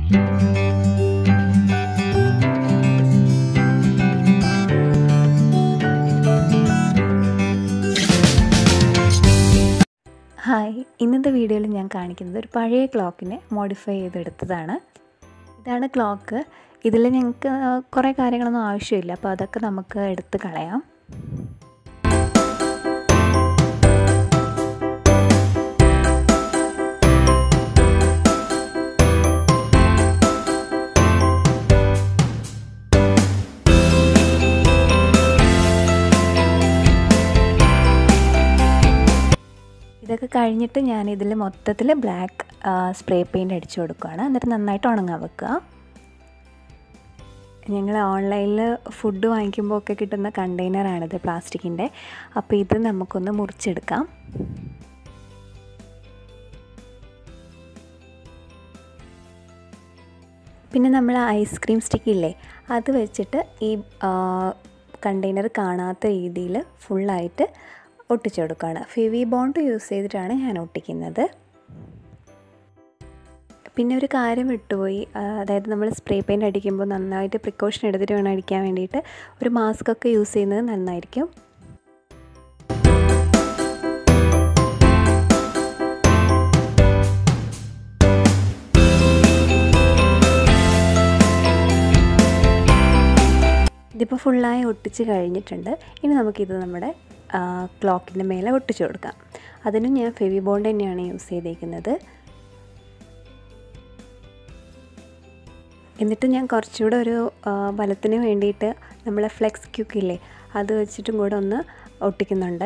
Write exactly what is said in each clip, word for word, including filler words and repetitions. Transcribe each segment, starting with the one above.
Hi, ഇന്നത്തെ വീഡിയോയിൽ ഞാൻ കാണിക്കുന്നത് ഒരു പഴയ ക്ലോക്കിനെ മോഡിഫൈ ചെയ്തെടുത്തതാണ്. ഇതാണ് ക്ലോക്ക്. ഇതിൽ ഞങ്ങൾക്ക് കുറേ കാര്യങ്ങളൊന്നും ആവശ്യമില്ല, അപ്പോൾ അതൊക്കെ നമുക്ക് എടുത്ത് കളയാം. ഇതൊക്കെ കഴിഞ്ഞിട്ട് ഞാൻ ഇതിൽ മൊത്തത്തിൽ ബ്ലാക്ക് സ്പ്രേ പെയിൻറ്റ് അടിച്ചു കൊടുക്കുകയാണ്. എന്നിട്ട് നന്നായിട്ട് ഉണങ്ങാൻ വെക്കുക. ഞങ്ങൾ ഓൺലൈനിൽ ഫുഡ് വാങ്ങിക്കുമ്പോൾ ഒക്കെ കിട്ടുന്ന കണ്ടെയ്നറാണിത്, പ്ലാസ്റ്റിക്കിൻ്റെ. അപ്പോൾ ഇത് നമുക്കൊന്ന് മുറിച്ചെടുക്കാം. പിന്നെ നമ്മൾ ഐസ്ക്രീം സ്റ്റിക്കില്ലേ, അത് വെച്ചിട്ട് ഈ കണ്ടെയ്നർ കാണാത്ത രീതിയിൽ ഫുള്ളായിട്ട് ഒട്ടിച്ചു കൊടുക്കുകയാണ്. ഫെവി ബോണ്ട് യൂസ് ചെയ്തിട്ടാണ് ഞാൻ ഒട്ടിക്കുന്നത്. പിന്നെ ഒരു കാര്യം വിട്ടുപോയി, അതായത് നമ്മൾ സ്പ്രേ പെയിൻറ്റ് അടിക്കുമ്പോൾ നന്നായിട്ട് പ്രിക്കോഷൻ എടുത്തിട്ട് വേണം അടിക്കാൻ വേണ്ടിയിട്ട്. ഒരു മാസ്ക് ഒക്കെ യൂസ് ചെയ്യുന്നത് നന്നായിരിക്കും. ഇതിപ്പോൾ ഫുള്ളായി ഒട്ടിച്ച് കഴിഞ്ഞിട്ടുണ്ട്. ഇനി നമുക്കിത് നമ്മുടെ ക്ലോക്കിൻ്റെ മേലെ ഒട്ടിച്ചു കൊടുക്കാം. അതിനും ഞാൻ ഫെവി ബോണ്ട് തന്നെയാണ് യൂസ് ചെയ്തേക്കുന്നത്. എന്നിട്ട് ഞാൻ കുറച്ചുകൂടെ ഒരു ബലത്തിന് വേണ്ടിയിട്ട് നമ്മളെ ഫ്ലെക്സ് ക്യൂക്കില്ലേ, അത് വെച്ചിട്ടും കൂടെ ഒന്ന് ഒട്ടിക്കുന്നുണ്ട്.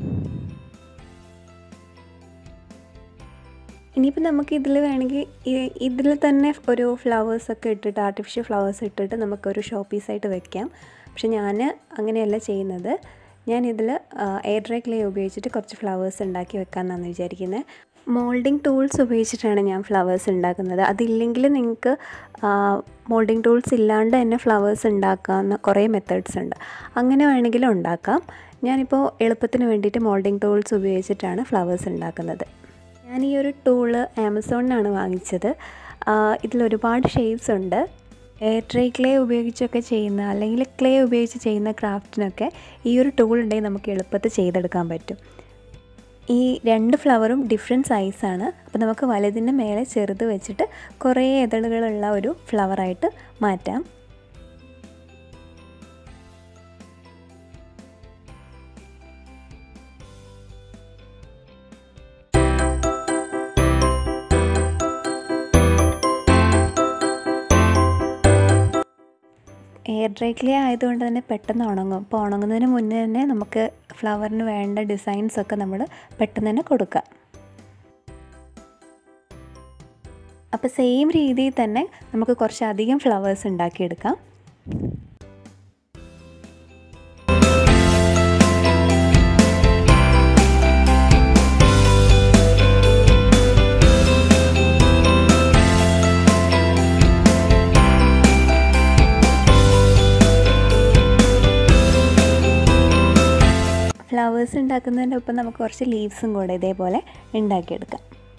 ഇനിയിപ്പോൾ നമുക്ക് ഇതിൽ വേണമെങ്കിൽ ഇതിൽ തന്നെ ഒരു ഫ്ലവേഴ്സൊക്കെ ഇട്ടിട്ട്, ആർട്ടിഫിഷ്യൽ ഫ്ലവേഴ്സ് ഇട്ടിട്ട് നമുക്കൊരു ഷോ പീസായിട്ട് വെക്കാം. പക്ഷെ ഞാൻ അങ്ങനെയല്ല ചെയ്യുന്നത്. ഞാനിതിൽ എയർ ഡ്രൈ ക്ലേ ഉപയോഗിച്ചിട്ട് കുറച്ച് ഫ്ലവേഴ്സ് ഉണ്ടാക്കി വെക്കാമെന്നാണ് വിചാരിക്കുന്നത്. മോൾഡിംഗ് ടൂൾസ് ഉപയോഗിച്ചിട്ടാണ് ഞാൻ ഫ്ലവേഴ്സ് ഉണ്ടാക്കുന്നത്. അതില്ലെങ്കിൽ നിങ്ങൾക്ക് മോൾഡിംഗ് ടൂൾസ് ഇല്ലാണ്ട് തന്നെ ഫ്ലവേഴ്സ് ഉണ്ടാക്കാവുന്ന കുറേ മെത്തേഡ്സ് ഉണ്ട്. അങ്ങനെ വേണമെങ്കിലും ഉണ്ടാക്കാം. ഞാനിപ്പോൾ എളുപ്പത്തിന് വേണ്ടിയിട്ട് മോൾഡിംഗ് ടൂൾസ് ഉപയോഗിച്ചിട്ടാണ് ഫ്ലവേഴ്സ് ഉണ്ടാക്കുന്നത്. ഞാൻ ഈ ഒരു ടൂള് ആമസോണിനാണ് വാങ്ങിച്ചത്. ഇതിലൊരുപാട് ഷേപ്സ് ഉണ്ട്. എയർ ഡ്രൈ ക്ലേ ഉപയോഗിച്ചൊക്കെ ചെയ്യുന്ന, അല്ലെങ്കിൽ ക്ലേ ഉപയോഗിച്ച് ചെയ്യുന്ന ക്രാഫ്റ്റിനൊക്കെ ഈ ഒരു ടൂൾ ഉണ്ടെങ്കിൽ നമുക്ക് എളുപ്പത്തിൽ ചെയ്തെടുക്കാൻ പറ്റും. ഈ രണ്ട് ഫ്ലവറും ഡിഫറെൻറ്റ് സൈസാണ്. അപ്പോൾ നമുക്ക് വലുതിൻ്റെ മേലെ ചെറുത് വെച്ചിട്ട് കുറേ ഇതളുകളുള്ള ഒരു ഫ്ലവറായിട്ട് മാറ്റാം. എയർ ഡ്രൈ ക്ലേ ആയതുകൊണ്ട് തന്നെ പെട്ടെന്ന് ഉണങ്ങും. അപ്പോൾ ഉണങ്ങുന്നതിന് മുന്നേ തന്നെ നമുക്ക് ഫ്ലവറിന് വേണ്ട ഡിസൈൻസൊക്കെ നമ്മൾ പെട്ടെന്ന് തന്നെ കൊടുക്കാം. അപ്പോൾ സെയിം രീതിയിൽ തന്നെ നമുക്ക് കുറച്ചധികം ഫ്ലവേഴ്സ് ഉണ്ടാക്കിയെടുക്കാം. ഫ്ലവേഴ്സ് ഉണ്ടാക്കുന്നതിൻ്റെ ഒപ്പം നമുക്ക് കുറച്ച് ലീവ്സും കൂടെ ഇതേപോലെ ഉണ്ടാക്കിയെടുക്കാം.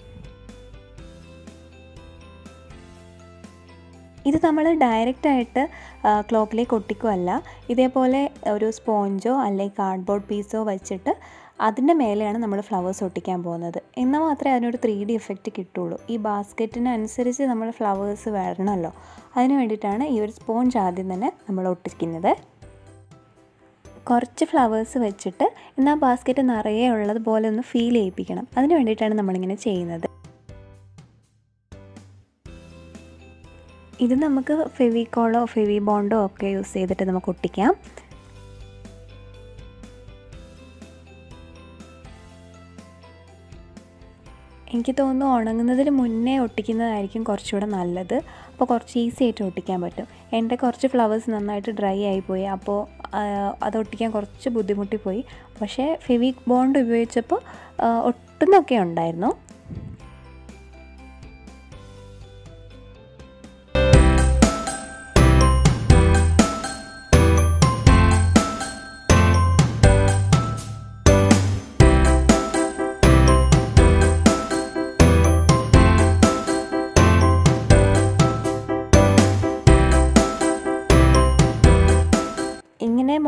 ഇത് നമ്മൾ ഡയറക്റ്റായിട്ട് ക്ലോക്കിലേക്ക് ഒട്ടിക്കുകയല്ല. ഇതേപോലെ ഒരു സ്പോഞ്ചോ അല്ലെങ്കിൽ കാർഡ്ബോർഡ് പീസോ വെച്ചിട്ട് അതിൻ്റെ മേലെയാണ് നമ്മൾ ഫ്ലവേഴ്സ് ഒട്ടിക്കാൻ പോകുന്നത്. എന്നാൽ മാത്രമേ അതിനൊരു ത്രീ ഡി എഫക്റ്റ് കിട്ടുള്ളൂ. ഈ ബാസ്ക്കറ്റിനനുസരിച്ച് നമ്മൾ ഫ്ലവേഴ്സ് വരണമല്ലോ, അതിന് വേണ്ടിയിട്ടാണ് ഈ ഒരു സ്പോഞ്ച് ആദ്യം തന്നെ നമ്മൾ ഒട്ടിക്കുന്നത്. കുറച്ച് ഫ്ലവേഴ്സ് വെച്ചിട്ട് എന്നാൽ ബാസ്ക്കറ്റ് നിറയെ ഉള്ളതുപോലെ ഒന്ന് ഫീൽ ചെയ്യിപ്പിക്കണം. അതിന് വേണ്ടിയിട്ടാണ് നമ്മളിങ്ങനെ ചെയ്യുന്നത്. ഇത് നമുക്ക് ഫെവിക്കോളോ ഫെവി ബോണ്ടോ ഒക്കെ യൂസ് ചെയ്തിട്ട് നമുക്ക് ഒട്ടിക്കാം. എനിക്ക് തോന്നുന്നു ഉണങ്ങുന്നതിന് മുന്നേ ഒട്ടിക്കുന്നതായിരിക്കും കുറച്ചുകൂടെ നല്ലത്. അപ്പോൾ കുറച്ച് ഈസി ആയിട്ട് ഒട്ടിക്കാൻ പറ്റും. എൻ്റെ കുറച്ച് ഫ്ലവേഴ്സ് നന്നായിട്ട് ഡ്രൈ ആയിപ്പോയി, അപ്പോൾ അത് ഒട്ടിക്കാൻ കുറച്ച് ബുദ്ധിമുട്ടിപ്പോയി. പക്ഷേ ഫെവി ബോണ്ട് ഉപയോഗിച്ചപ്പോൾ ഒട്ടുന്നൊക്കെ ഉണ്ടായിരുന്നു.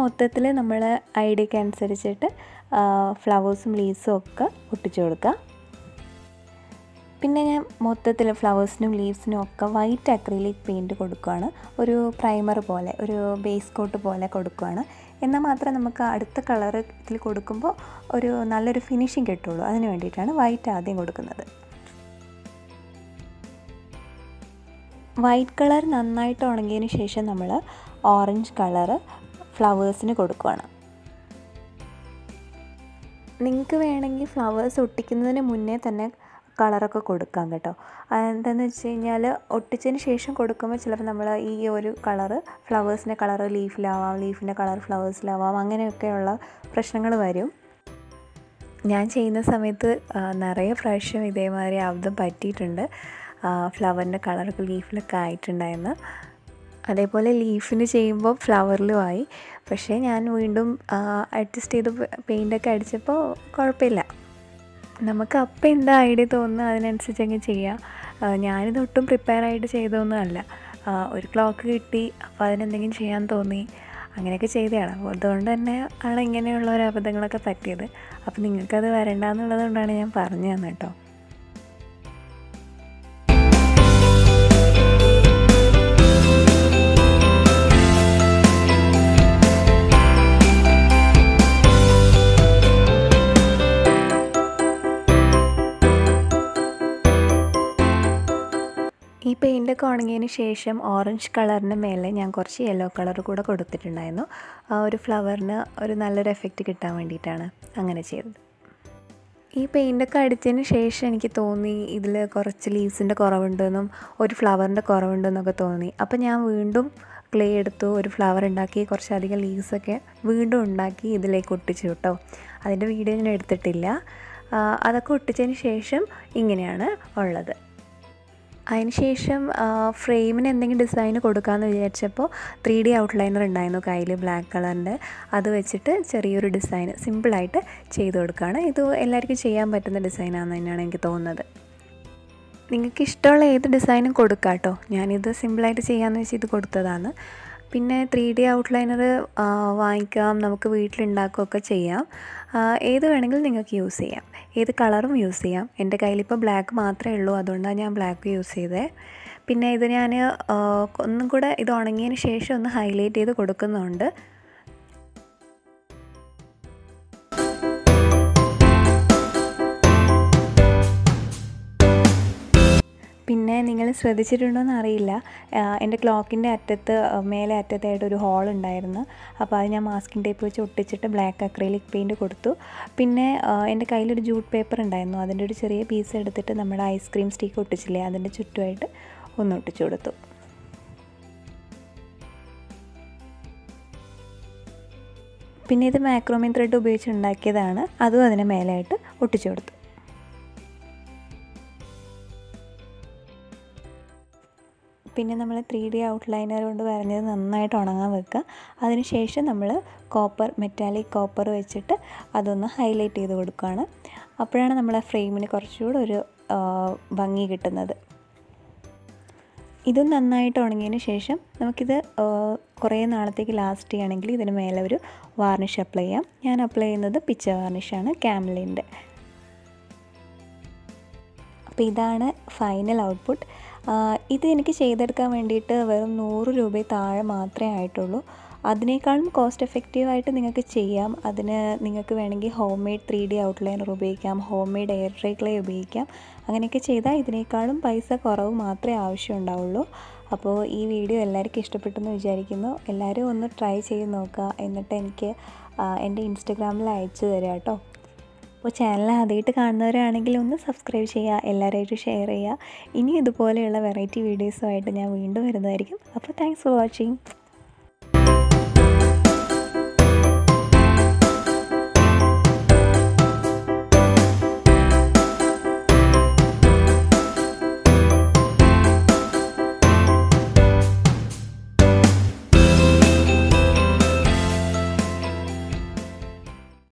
മൊത്തത്തിൽ നമ്മൾ ഐഡിയക്ക് അനുസരിച്ചിട്ട് ഫ്ലവേഴ്സും ലീവ്സും ഒക്കെ ഒട്ടിച്ചു കൊടുക്കുക. പിന്നെ ഞാൻ മൊത്തത്തിൽ ഫ്ലവേഴ്സിനും ലീവ്സിനും ഒക്കെ വൈറ്റ് അക്രിലിക് പെയിൻറ്റ് കൊടുക്കുകയാണ്. ഒരു പ്രൈമർ പോലെ, ഒരു ബേസ് കോട്ട് പോലെ കൊടുക്കുകയാണ്. എന്നാൽ മാത്രമേ നമുക്ക് അടുത്ത കളർ ഇതിൽ കൊടുക്കുമ്പോൾ ഒരു നല്ലൊരു ഫിനിഷിങ് കിട്ടുള്ളൂ. അതിന് വേണ്ടിയിട്ടാണ് വൈറ്റ് ആദ്യം കൊടുക്കുന്നത്. വൈറ്റ് കളർ നന്നായിട്ട് ഉണങ്ങിയതിന് ശേഷം നമ്മൾ ഓറഞ്ച് കളർ ഫ്ലവേഴ്സിന് കൊടുക്കുകയാണ്. നിങ്ങൾക്ക് വേണമെങ്കിൽ ഫ്ലവേഴ്സ് ഒട്ടിക്കുന്നതിന് മുന്നേ തന്നെ കളറൊക്കെ കൊടുക്കാം കേട്ടോ. എന്താണെന്ന് വെച്ച് കഴിഞ്ഞാൽ ഒട്ടിച്ചതിന് ശേഷം കൊടുക്കുമ്പോൾ ചിലപ്പോൾ നമ്മൾ ഈ ഒരു കളറ് ഫ്ലവേഴ്സിൻ്റെ കളറ് ലീഫിലാവാം, ലീഫിൻ്റെ കളർ ഫ്ലവേഴ്സിലാവാം, അങ്ങനെയൊക്കെയുള്ള പ്രശ്നങ്ങൾ വരും. ഞാൻ ചെയ്യുന്ന സമയത്ത് നിറയെ പ്രാവശ്യം ഇതേമാതിരി അബദ്ധം പറ്റിയിട്ടുണ്ട്. ഫ്ലവറിൻ്റെ കളറൊക്കെ ലീഫിലൊക്കെ ആയിട്ടുണ്ടായിരുന്നു. അതേപോലെ ലീഫിന് ചെയ്യുമ്പോൾ ഫ്ലവറിലും ആയി. പക്ഷേ ഞാൻ വീണ്ടും അഡ്ജസ്റ്റ് ചെയ്ത് പെയിൻ്റൊക്കെ അടിച്ചപ്പോൾ കുഴപ്പമില്ല. നമുക്ക് അപ്പം എന്താ ഐഡിയ തോന്നുന്നു അതിനനുസരിച്ച് അങ്ങ് ചെയ്യാം. ഞാനിതൊട്ടും പ്രിപ്പയർ ആയിട്ട് ചെയ്തതൊന്നും അല്ല. ഒരു ക്ലോക്ക് കിട്ടി, അപ്പോൾ അതിനെന്തെങ്കിലും ചെയ്യാൻ തോന്നി, അങ്ങനെയൊക്കെ ചെയ്തതാണ്. അപ്പോൾ അതുകൊണ്ട് തന്നെ ആണ് ഇങ്ങനെയുള്ള ഒരു അബദ്ധങ്ങളൊക്കെ പറ്റിയത്. അപ്പോൾ നിങ്ങൾക്കത് വരണ്ടെന്നുള്ളത് കൊണ്ടാണ് ഞാൻ പറഞ്ഞു തന്നെ കേട്ടോ. ഈ പെയിൻ്റൊക്കെ ഉണങ്ങിയതിന് ശേഷം ഓറഞ്ച് കളറിന് മേലെ ഞാൻ കുറച്ച് യെല്ലോ കളർ കൂടെ കൊടുത്തിട്ടുണ്ടായിരുന്നു. ആ ഒരു ഫ്ലവറിന് ഒരു നല്ലൊരു എഫക്റ്റ് കിട്ടാൻ വേണ്ടിയിട്ടാണ് അങ്ങനെ ചെയ്തത്. ഈ പെയിൻ്റൊക്കെ അടിച്ചതിന് ശേഷം എനിക്ക് തോന്നി ഇതിൽ കുറച്ച് ലീവ്സിൻ്റെ കുറവുണ്ടെന്നും ഒരു ഫ്ലവറിൻ്റെ കുറവുണ്ടെന്നൊക്കെ തോന്നി. അപ്പോൾ ഞാൻ വീണ്ടും ക്ലേ എടുത്തു, ഒരു ഫ്ലവർ ഉണ്ടാക്കി, കുറച്ചധികം ലീവ്സൊക്കെ വീണ്ടും ഉണ്ടാക്കി ഇതിലേക്ക് ഒട്ടിച്ചു കേട്ടോ. അതിൻ്റെ വീഡിയോ ഞാൻ എടുത്തിട്ടില്ല. അതൊക്കെ ഒട്ടിച്ചതിന് ശേഷം ഇങ്ങനെയാണ് ഉള്ളത്. അതിന് ശേഷം ഫ്രെയിമിന് എന്തെങ്കിലും ഡിസൈന് കൊടുക്കാമെന്ന് വിചാരിച്ചപ്പോൾ ത്രീ ഡി ഔട്ട്ലൈനർ ഉണ്ടായിരുന്നു കയ്യിൽ, ബ്ലാക്ക് കളറിൻ്റെ. അത് വെച്ചിട്ട് ചെറിയൊരു ഡിസൈൻ സിമ്പിളായിട്ട് ചെയ്ത് കൊടുക്കുകയാണ്. ഇത് എല്ലാവർക്കും ചെയ്യാൻ പറ്റുന്ന ഡിസൈനാണെന്ന് തന്നെയാണ് എനിക്ക് തോന്നുന്നത്. നിങ്ങൾക്ക് ഇഷ്ടമുള്ള ഏത് ഡിസൈനും കൊടുക്കാം കേട്ടോ. ഞാനിത് സിമ്പിളായിട്ട് ചെയ്യാമെന്ന് വെച്ച് ഇത് കൊടുത്തതാണ്. പിന്നെ ത്രീ ഡി ഔട്ട്ലൈനർ വാങ്ങിക്കാം, നമുക്ക് വീട്ടിലുണ്ടാക്കുകയൊക്കെ ചെയ്യാം. ഏത് വേണമെങ്കിലും നിങ്ങൾക്ക് യൂസ് ചെയ്യാം, ഏത് കളറും യൂസ് ചെയ്യാം. എൻ്റെ കയ്യിലിപ്പോൾ ബ്ലാക്ക് മാത്രമേ ഉള്ളൂ, അതുകൊണ്ടാണ് ഞാൻ ബ്ലാക്ക് യൂസ് ചെയ്തത്. പിന്നെ ഇത് ഞാൻ ഒന്നും കൂടെ ഇത് ഉണങ്ങിയതിന് ശേഷം ഒന്ന് ഹൈലൈറ്റ് ചെയ്ത് കൊടുക്കുന്നുണ്ട്. പിന്നെ നിങ്ങൾ ശ്രദ്ധിച്ചിട്ടുണ്ടോയെന്ന് അറിയില്ല, എൻ്റെ ക്ലോക്കിൻ്റെ അറ്റത്ത് മേലെ അറ്റത്തായിട്ടൊരു ഹോൾ ഉണ്ടായിരുന്നു. അപ്പോൾ അത് ഞാൻ മാസ്കിംഗ് ടേപ്പ് വെച്ച് ഒട്ടിച്ചിട്ട് ബ്ലാക്ക് അക്രിലിക് പെയിൻറ്റ് കൊടുത്തു. പിന്നെ എൻ്റെ കയ്യിലൊരു ജൂട്ട് പേപ്പർ ഉണ്ടായിരുന്നു, അതിൻ്റെ ഒരു ചെറിയ പീസ് എടുത്തിട്ട് നമ്മുടെ ഐസ്ക്രീം സ്റ്റിക്ക് ഒട്ടിച്ചില്ലേ അതിൻ്റെ ചുറ്റുമായിട്ട് ഒന്ന് ഒട്ടിച്ചു കൊടുത്തു. പിന്നെ ഇത് മാക്രോമി ത്രെഡ് ഉപയോഗിച്ച് ഉണ്ടാക്കിയതാണ്, അതും അതിന് മേലായിട്ട് ഒട്ടിച്ചു കൊടുത്തു. പിന്നെ നമ്മൾ ത്രീ ഡി ഔട്ട്ലൈനർ കൊണ്ട് വരഞ്ഞത് നന്നായിട്ട് ഉണങ്ങാൻ വെക്കുക. അതിനുശേഷം നമ്മൾ കോപ്പർ മെറ്റാലിക് കോപ്പർ വെച്ചിട്ട് അതൊന്ന് ഹൈലൈറ്റ് ചെയ്ത് കൊടുക്കുകയാണ്. അപ്പോഴാണ് നമ്മളെ ഫ്രെയിമിന് കുറച്ചുകൂടെ ഒരു ഭംഗി കിട്ടുന്നത്. ഇതും നന്നായിട്ട് ഉണങ്ങിയതിന് ശേഷം നമുക്കിത് കുറേ നാളത്തേക്ക് ലാസ്റ്റ് ചെയ്യണമെങ്കിൽ ഇതിന് മേലെ ഒരു വാർണിഷ് അപ്ലൈ ചെയ്യാം. ഞാൻ അപ്ലൈ ചെയ്യുന്നത് പിച്ച വാർണിഷാണ്, ക്യാമലിൻ്റെ. അപ്പോൾ ഇതാണ് ഫൈനൽ ഔട്ട്പുട്ട്. ഇത് എനിക്ക് ചെയ്തെടുക്കാൻ വേണ്ടിയിട്ട് വെറും നൂറ് രൂപ താഴെ മാത്രമേ ആയിട്ടുള്ളൂ. അതിനേക്കാളും കോസ്റ്റ് എഫക്റ്റീവായിട്ട് നിങ്ങൾക്ക് ചെയ്യാം. അതിന് നിങ്ങൾക്ക് വേണമെങ്കിൽ home made three D outliner ഉപയോഗിക്കാം, home made air dry clay ഉപയോഗിക്കാം. അങ്ങനെയൊക്കെ ചെയ്താൽ ഇതിനേക്കാളും പൈസ കുറവ് മാത്രമേ ആവശ്യമുണ്ടാവുള്ളൂ. അപ്പോൾ ഈ വീഡിയോ എല്ലാവർക്കും ഇഷ്ടപ്പെട്ടെന്ന് വിചാരിക്കുന്നു. എല്ലാവരും ഒന്ന് ട്രൈ ചെയ്ത് നോക്കുക, എന്നിട്ട് എനിക്ക് എൻ്റെ ഇൻസ്റ്റഗ്രാമിൽ അയച്ചു തരാം കേട്ടോ. അപ്പോൾ ചാനൽ ആദ്യമായിട്ട് കാണുന്നവരാണെങ്കിൽ ഒന്ന് സബ്സ്ക്രൈബ് ചെയ്യുക, എല്ലാവരുമായിട്ട് ഷെയർ ചെയ്യുക. ഇനി ഇതുപോലെയുള്ള വെറൈറ്റി വീഡിയോസുമായിട്ട് ഞാൻ വീണ്ടും വരുന്നതായിരിക്കും. അപ്പോൾ താങ്ക്സ് ഫോർ വാച്ചിങ്.